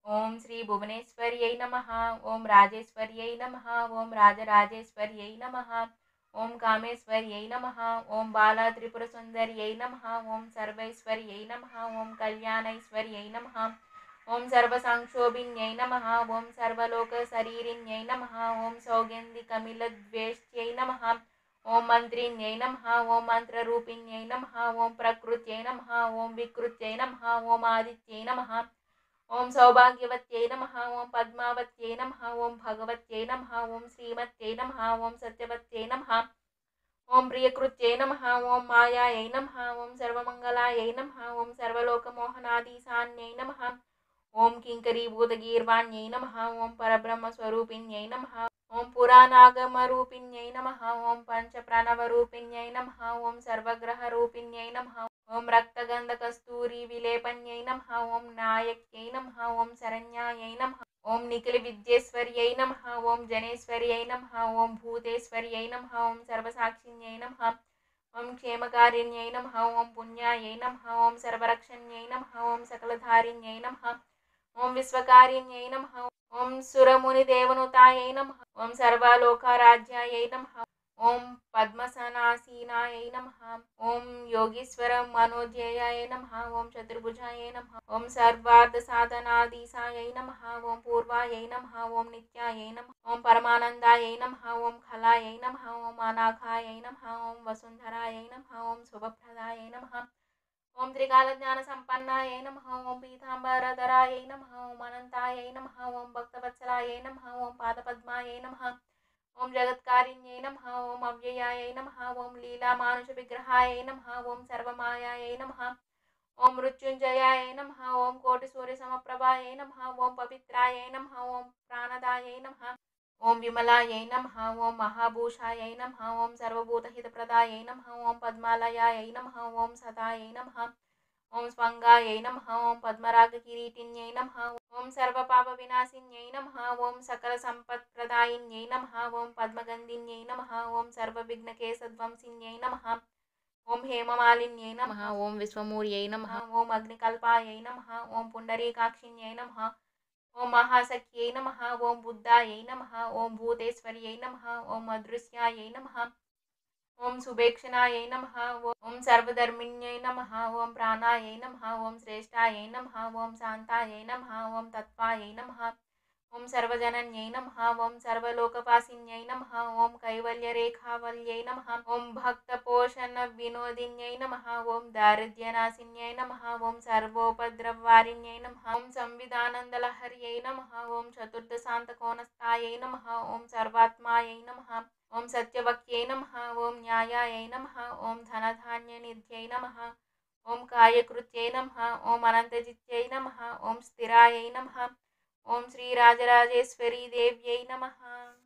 ओम श्री भुवनेश्वर्यै नमः। ओम राजेश्वर्यै नमः। ओम राजराजेश्वर्यै नमः। ओम कामेश्वर्यै नमः। ओम बालात्रिपुरसुन्दर्यै नमः। ओम सर्वैश्वर्यै नमः। ओम कल्याणैश्वर्यै नमः। ओम सर्वसंक्षोभिन्यै नमः। ओम सर्वलोकशरीरिण्यै नमः। ओम सौगन्धिकमिलद्वेष्ट्यै नमः। ओम मंत्रिण्यै नमः। ओम मंत्ररूपिण्यै नमः। ओम प्रकृत्यै नमः। ओम विकृत्यै नमः। ओम आदित्यै नमः। ओम सौभाग्यवत्यै नमः। ओम पद्मावत्यै नमः। ओम भगवत्यै नमः। ओम श्रीमत्यै नमः। ओम सत्यवत्यै नमः। ओम प्रियकृत्यै नमः। ओम मायायै नमः। ओम सर्वमङ्गलायै नमः। ओम सर्वलोकमोहनाधीशान्यै नमः। ओम किङ्करीभूतगीर्वाण्यै नमः। ओम परब्रह्मस्वरूपिण्यै नमः। ओम पुराणागमरूपिण्यै नमः। ओम पञ्चप्रणवरूपिण्यै नमः। ओम सर्वग्रहरूपिण्यै नमः। ओम रक्तगन्धकस्तूरीविलेपन्यै नमः। ओम नायक्यै नमः। ओम शरण्यायै नमः। ओम निखिलविद्येश्वर्यै नमः। ओम जनेश्वर्यै नमः। ओम भूतेश्वर्यै नमः। ओम सर्वसाक्षिण्यै नमः। ओम क्षेमकारिण्यै नमः। ओम पुण्यायै नमः। ओम सर्वरक्षण्यै नमः। ओम सकलधारिण्यै नमः। ओम विश्वकारिण्यै नमः। ओम सुरमुनिदेवनुतायै नमः। ओम सर्वालोकाराध्यायै नमः। ओम पद्मसनासीनायै नमः। ओम योगीश्वर मनोध्ययाय नमः। ओम चतुर्भुजाय नमः। ओम सर्वार्थसाधनाधीशायै नमः। ओम पूर्वायै नमः। ओम नित्यायै नमः। ओम परमानन्दायै नमः। ओम खलायै नमः। ओम अनाखायै नमः। ओम वसुन्धरायै नमः। ओम शुभप्रदायै नमः। ओम त्रिकालज्ञानसम्पन्नायै नमः। ओम पीताम्बरधरायै नमः। ओम अनन्तायै नमः। ओम भक्तवत्सलायै नमः। ओम पादपद्मायै नमः। ओम जगत्कारिण्यै नमः। ओम अव्ययायै नमः। ओम लीलामानुषविग्रहायै नमः। ओम सर्वमायायै नमः। ओम मृत्युञ्जयायै नमः। ओम कोटिसूर्यसमप्रभायै नमः। ओम पवित्रायै नमः। ओम प्राणदायै नमः। ओम विमलायै नमः। ओम महाभूषायै नमः। ओम सर्वभूतहितप्रदायै नमः। ओम पद्मालयायै नमः। ओम सदायै नमः। ओम स्वंगायै नमः। ओम पद्मरागकिरीटिन्यै नमः। ओम सर्वपापविनाशिन्यै नमः। ओम सकलसम्पत्प्रदायिन्यै नमः। ओम पद्मगन्धिन्यै नमः। ओम सर्वविघ्नकेशध्वंसिन्यै नमः। ओम हेममालिन्यै नमः। ओम विश्वमूर्यै नमः। ओम अग्निकल्पायै नमः। ओम पुण्डरीकाक्षिण्यै नमः। ओम महासख्यै नमः। ओम बुद्धायै नमः। ओम भूतेश्वर्यै नमः। ओम अदृश्यायै नमः। ओम सुभेक्षणायै नमः। ओम सर्वधर्मिण्यै नमः। ओम प्राणायै नमः। ओम श्रेष्ठायै नमः। ओम शान्तायै नमः। ओम तत्त्वायै नमः। ओम सर्वजनन्यै नमः। ओम सर्वलोकवासिन्यै नमः। ओम कैवल्यरेखावल्यै नमः। ओम भक्तपोषणविनोदिन्यै नमः। ओम दारिद्र्यनाशिन्यै नमः। ओम सर्वोपद्रववारिण्यै नमः। ओम संविदानन्दलहर्यै नमः। ओम चतुर्दशान्तकोणस्थायै नमः। ओम सर्वात्मायै नमः। ओम सत्यवक्त्यै नमः। ओम न्यायायै नमः। ओम धनधान्यनिध्यै नमः। ओम कायकृत्यै नमः। ओम अनन्तजित्यै नमः। ओम स्थिरायै नमः। ओम श्री राजराजेश्वरी देव्यै नमः।